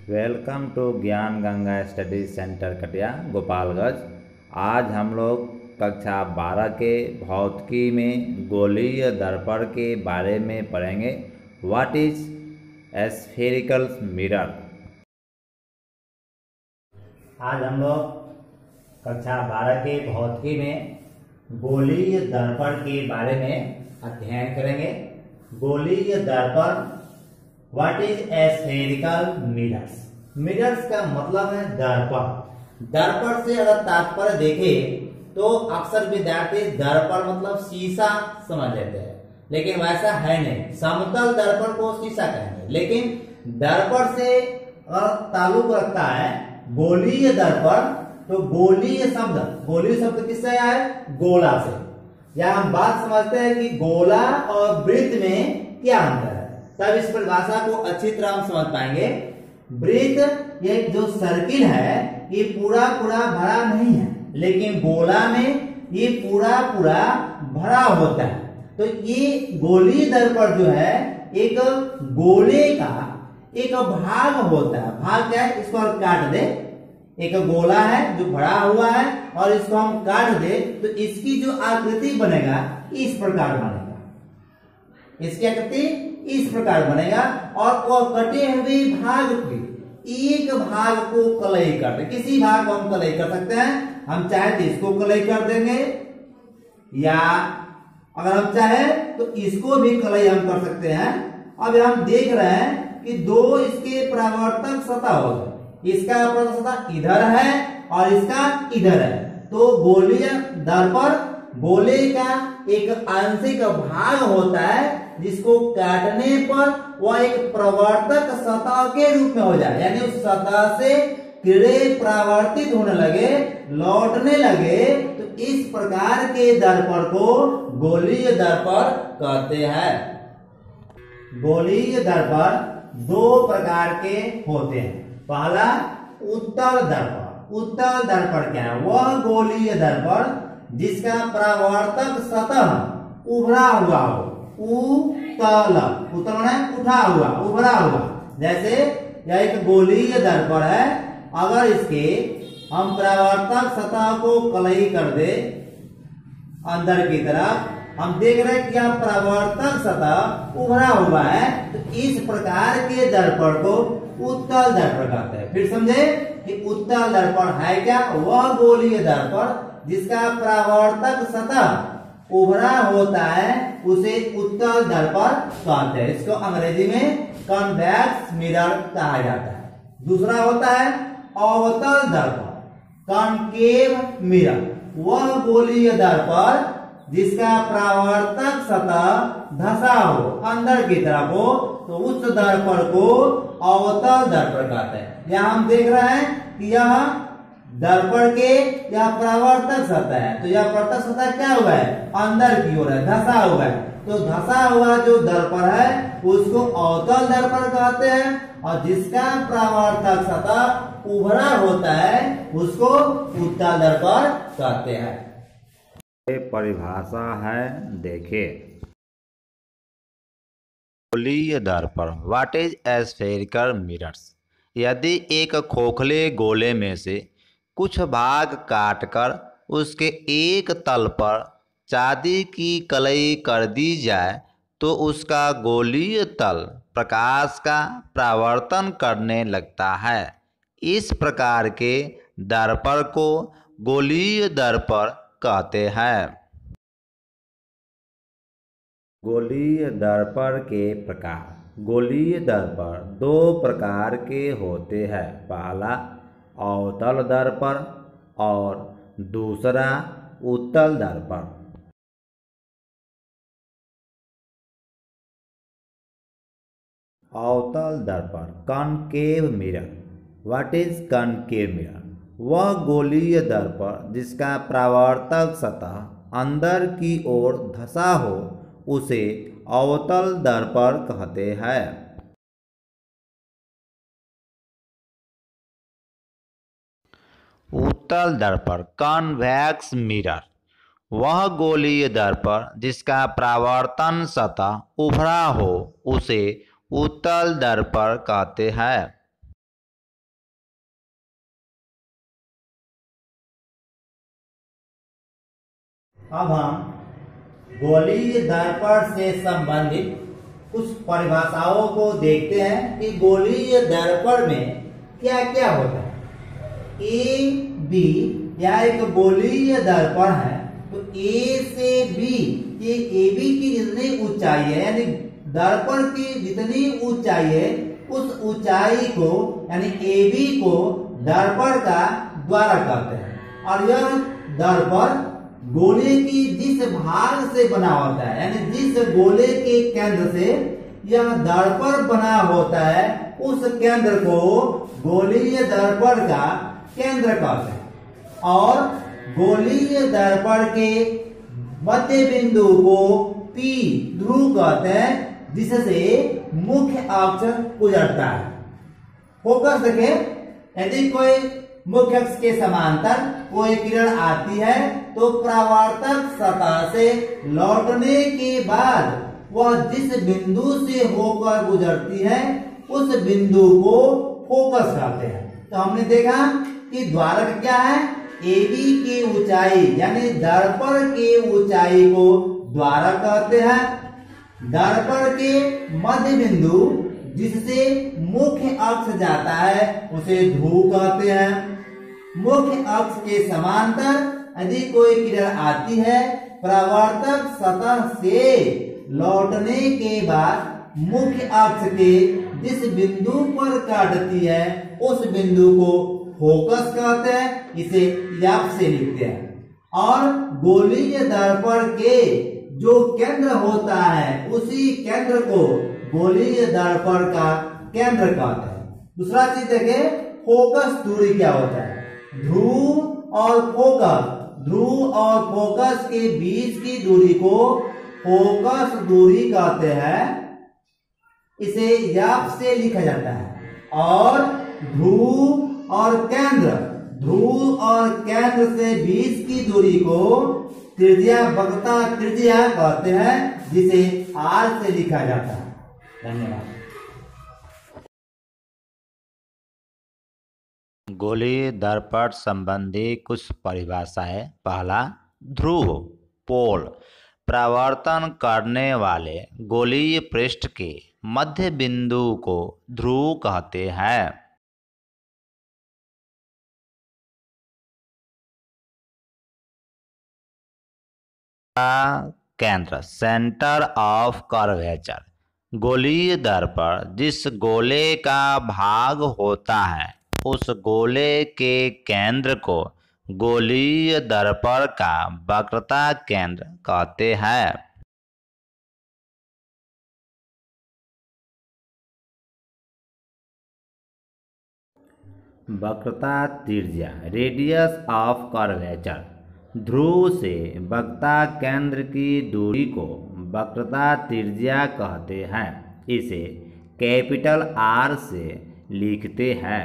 Welcome to ज्ञान Ganga study centre कटिया गोपालगंज। आज हम लोग कक्षा 12 के भौतिकी में गोलीय दर्पण के बारे में पढ़ेंगे। What is spherical mirror. आज हम लोग कक्षा 12 के भौतिकी में गोलीय दर्पण के बारे में अध्ययन करेंगे। गोलीय दर्पण, what is spherical mirrors. Mirrors का मतलब है दर्पण। दर्पण से अगर तात्पर्य देखें तो अक्सर विद्यार्थी दर्पण मतलब शीशा समझ लेते हैं, लेकिन वैसा है नहीं। समतल दर्पण को शीशा कहेंगे, लेकिन दर्पण से अगर ताल्लुक रखता है गोलीय दर्पण तो गोलीय शब्द किससे आया है? गोला से। या हम बात समझते हैं कि गोला और वृत्त में क्या अंतर है, तब इस परिभाषा को अच्छी तरह हम समझ पाएंगे। वृत्त ये जो सर्किल है ये पूरा भरा नहीं है, लेकिन गोला में ये पूरा भरा होता है। तो ये गोलीय दर्पण जो है एक गोले का एक भाग होता है। भाग क्या है? इसको हम काट दे। एक गोला है जो भरा हुआ है और इसको हम काट दे तो इसकी जो आकृति बनेगा इस प्रकार बनेगा। इसकी आकृति इस प्रकार बनेगा और वह कटे हुए भाग के एक भाग को कलई करते। किसी भाग को हम कलई कर सकते हैं। हम चाहे तो इसको कलई कर देंगे, या अगर हम चाहे तो इसको भी कलई हम कर सकते हैं। अब हम देख रहे हैं कि दो इसके परावर्तक सतह हो गए। इसका परावर्तक सतह इधर है और इसका इधर है। तो गोलीय दर्पण गोले का एक आंशिक भाग होता है जिसको काटने पर वह एक प्रवर्तक सतह के रूप में हो जाए, यानी उस सतह से किरणें परावर्तित होने लगे, लौटने लगे। तो इस प्रकार के दर्पण को गोलीय दर्पण कहते हैं। गोलीय दर्पण दो प्रकार के होते हैं। पहला उत्तल दर्पण। उत्तल दर्पण क्या है? वह गोलीय दर्पण जिसका परावर्तक सतह उभरा हुआ हो। उत्तल उठा हुआ, उभरा हुआ। जैसे यह एक गोलीय दर्पण है, अगर इसके हम परावर्तक सतह को कलई कर दे अंदर की तरफ, हम देख रहे हैं कि यह परावर्तक सतह उभरा हुआ है। तो इस प्रकार के दर्पण को उत्तल दर्पण कहते हैं। फिर समझे कि उत्तल दर्पण है क्या? वह गोलीय दर्पण जिसका परावर्तक सतह उभरा होता है उसे उत्तल दर्पण कहते हैं। इसको अंग्रेजी में कन्वेक्स मिरर कहा जाता है। दूसरा होता है अवतल दर्पण, कॉनकेव मिरर। वह गोलीय दर्पण जिसका परावर्तक सतह धसा हो, अंदर की तरफ हो, तो उस दर्पण को अवतल दर्पण कहते हैं। यहाँ हम देख रहे हैं कि यह दर्पण के यह परावर्तक सतह है। तो यह परावर्तक सतह क्या हुआ है? अंदर की ओर है, धसा हुआ है। तो धसा हुआ जो दर्पण है उसको अवतल दर्पण कहते हैं, और जिसका परावर्तक सतह उभरा होता है उसको उत्तल दर्पण कहते हैं। परिभाषा है, देखिए। गोलीय दर्पण, व्हाट इज स्फेरिकल मिरर्स। यदि एक खोखले गोले में से कुछ भाग काटकर उसके एक तल पर चांदी की कलई कर दी जाए तो उसका गोलीय तल प्रकाश का परावर्तन करने लगता है। इस प्रकार के दर्पण को गोलीय दर्पण कहते हैं। गोलीय दर्पण के प्रकार। गोलीय दर्पण दो प्रकार के होते हैं। पहला अवतल दर्पण और दूसरा उत्तल दर्पण। अवतल दर्पण, concave mirror. What is concave mirror? वह गोलीय दर्पण जिसका परावर्तक सतह अंदर की ओर धसा हो उसे अवतल दर्पण कहते हैं। उत्तल दर्पण, कॉन्वेक्स मिरर। वह गोलीय दर्पण जिसका परावर्तन सतह उभरा हो उसे उत्तल दर्पण कहते हैं। अब हम गोलीय दर्पण से संबंधित कुछ परिभाषाओं को देखते हैं कि गोलीय दर्पण में क्या क्या होता है। ए बी या एक गोलीय दर्पण है तो ए से बी, ये ए बी की जितनी ऊंचाई है यानी दर्पण की जितनी ऊंचाई है उस ऊंचाई को यानी ए बी को दर्पण का द्वारा कहते हैं। और यह दर्पण गोले की जिस भाग से बना होता है यानी जिस गोले के केंद्र से यह दर्पण बना होता है उस केंद्र को गोलीय दर्पण का केंद्र कहते हैं। और गोलीय दर्पण के मध्य बिंदु को पी ध्रुव कहते हैं जिससे मुख्य अक्ष गुजरता है। फोकस देखें, यदि कोई मुख्य अक्ष के समांतर कोई किरण आती है तो परावर्तक सतह से लौटने के बाद वह जिस बिंदु से होकर गुजरती है उस बिंदु को फोकस कहते हैं। तो हमने देखा कि द्वारक क्या है, AB की ऊंचाई यानी दर्पण के ऊंचाई को द्वारक कहते हैं। दर्पण के मध्य बिंदु जिससे मुख्य अक्ष जाता है उसे ध्रुव कहते हैं। मुख्य अक्ष के समांतर यदि कोई किरण आती है परावर्तक सतह से लौटने के बाद मुख्य अक्ष के जिस बिंदु पर काटती है उस बिंदु को फोकस कहते हैं, इसे याप से लिखते हैं। और गोलीय दर्पण के जो केंद्र होता है उसी केंद्र को गोलीय दर्पण का केंद्र कहते हैं। दूसरा चीज देखें, फोकस दूरी क्या होता है। ध्रुव और फोकस, ध्रुव और फोकस के बीच की दूरी को फोकस दूरी कहते हैं, इसे याप से लिखा जाता है। और ध्रुव और केंद्र, ध्रुव और केंद्र से बीच की दूरी को त्रिज्या, वक्रता त्रिज्या कहते हैं जिसे आर से लिखा जाता है। धन्यवाद। गोलीय दर्पण संबंधी कुछ परिभाषाएं। पहला, ध्रुव पोल परावर्तन करने वाले गोलीय पृष्ठ के मध्य बिंदु को ध्रुव कहते हैं। केंद्र, सेंटर ऑफ कर्वेचर, गोलीय दर्पण जिस गोले का भाग होता है उस गोले के केंद्र को गोलीय दर्पण का वक्रता केंद्र कहते हैं। वक्रता त्रिज्या, रेडियस ऑफ कर्वेचर, ध्रुव से वक्रता केंद्र की दूरी को वक्रता त्रिज्या कहते हैं, इसे कैपिटल आर से लिखते हैं।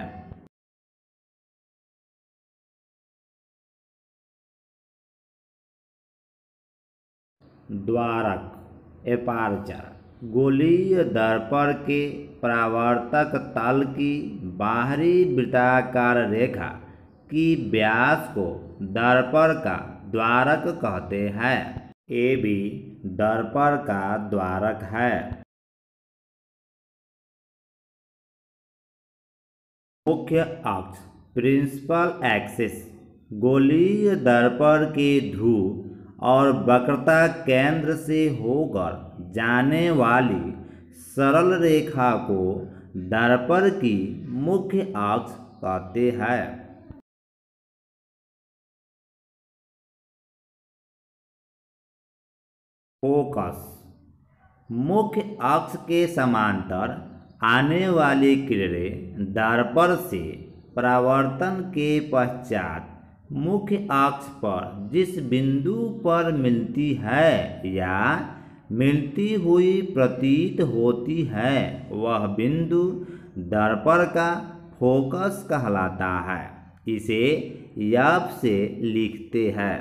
द्वारक एपार्चर, गोलीय दर्पण के परावर्तक तल की बाहरी वृत्ताकार रेखा की व्यास को दर्पण का द्वारक कहते हैं। AB दर्पण का द्वारक है। मुख्य अक्ष, प्रिंसिपल एक्सिस, गोलीय दर्पण के ध्रुव और वक्रता केंद्र से होकर जाने वाली सरल रेखा को दर्पण की मुख्य अक्ष कहते हैं। फोकस, मुख्य अक्ष के समांतर आने वाली किरणें दर्पण से परावर्तन के पश्चात मुख्य अक्ष पर जिस बिंदु पर मिलती है या मिलती हुई प्रतीत होती है वह बिंदु दर्पण का फोकस कहलाता है, इसे याप से लिखते हैं।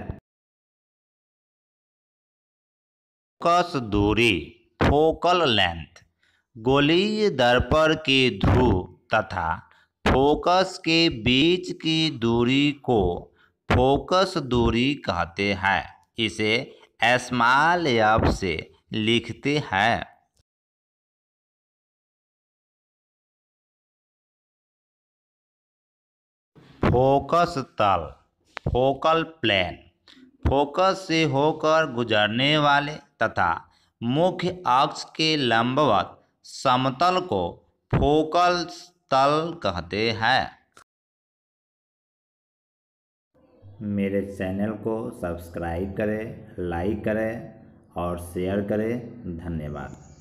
फोकस दूरी, फोकल लेंथ, गोलीय दर्पण के ध्रुव तथा फोकस के बीच की दूरी को फोकस दूरी कहते हैं। इसे स्मॉल एफ से लिखते हैं। फोकस तल, फोकल प्लेन, फोकस से होकर गुजरने वाले तथा मुख्य अक्ष के लंबवत समतल को फोकल तल कहते हैं। मेरे चैनल को सब्सक्राइब करें, लाइक करें और शेयर करें। धन्यवाद।